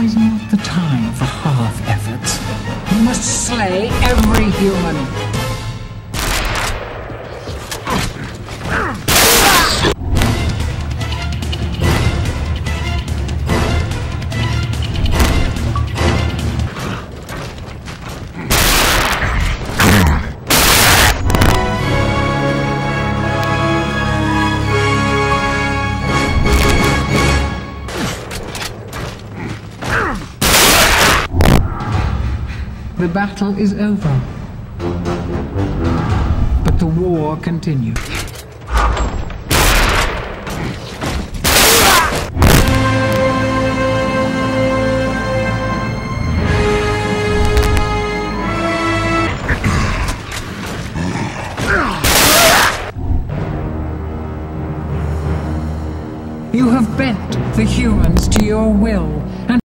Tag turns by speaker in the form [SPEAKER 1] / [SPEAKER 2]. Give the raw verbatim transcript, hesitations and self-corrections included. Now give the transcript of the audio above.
[SPEAKER 1] Now is not the time for half efforts. You must slay every human. The battle is over, but the war continues. You have bent the humans to your will, and